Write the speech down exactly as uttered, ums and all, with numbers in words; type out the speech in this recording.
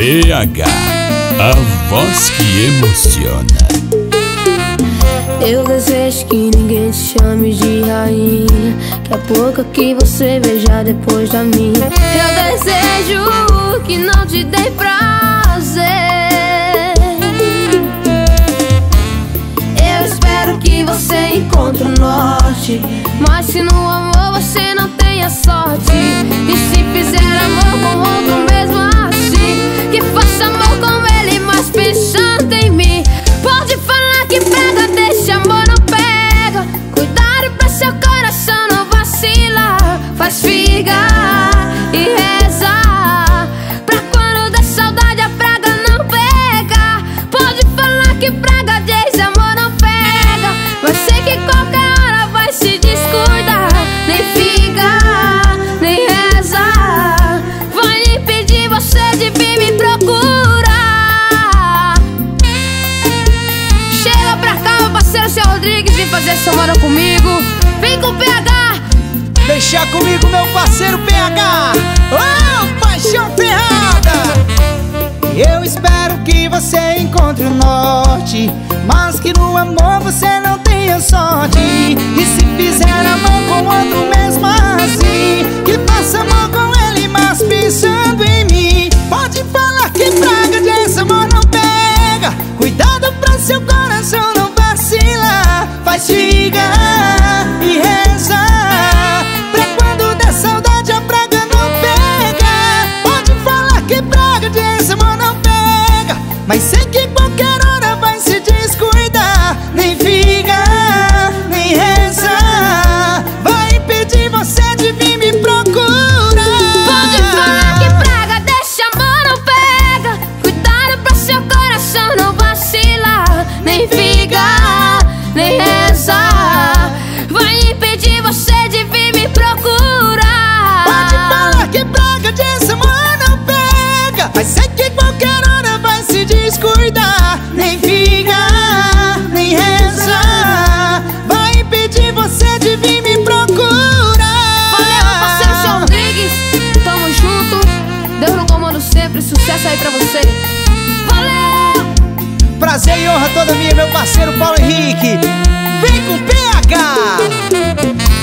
P H, a voz que emociona. Eu desejo que ninguém te chame de rainha, que a boca que você beija depois da minha. Eu desejo que não te dê prazer. Eu espero que você encontre o norte, mas se no amor você não tenha sorte, e se fizer amor com outro mesmo assim, que faça amor com ele, mas pensando em mim. Pode falar que pega, deixa amor não pega. Cuidado pra seu coração não vacilar. Faz figa e reza pra quando der saudade a praga não pega. Pode falar que praga diz amor não pega, mas sei que qualquer hora vai se descuidar. Nem figa, nem reza, vai impedir você de vir me procurar. Chega pra cá, meu parceiro seu Rodrigues, vem fazer essa moral comigo. Vem com o P H. Deixa comigo, meu parceiro P H. Oh, paixão ferrada. Eu espero que você encontre o norte, mas que no amor você não tenha sorte. E se fizer amor com outro mesmo assim, que faça amor com ele, mas pensando em mim. Pode falar que praga desse amor não pega. Cuidado pra seu coração não vacilar. Faz figa e reza pra quando der saudade a praga não pega. Pode falar que praga desse amor não pega, mas sei que qualquer hora vai se descuidar. Nem figa, nem reza, vai impedir você de vir me procurar. Pode falar que praga deixa amor não pega. Cuidado pra seu coração não vacilar. Nem figa, nem reza, vai impedir você de vir me procurar. Pode falar que praga desse amor não pega, mas sei que qualquer hora vai se descuidar. Nem figa, nem reza, vai impedir você de vir me procurar. Valeu, parceiro seu Rodrigues, tamo junto. Deus no comando sempre, sucesso aí pra você. Valeu! Prazer e honra toda minha, meu parceiro Paulo Henrique. Vem com P H.